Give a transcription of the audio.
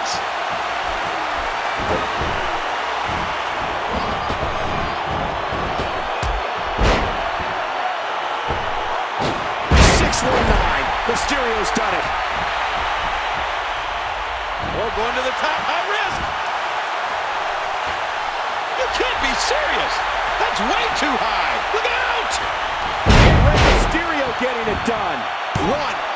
seconds. 619. Mysterio's done it. Oh, going to the top, high risk. You can't be serious. That's way too high. Look out! And Rey Mysterio getting it done. 1,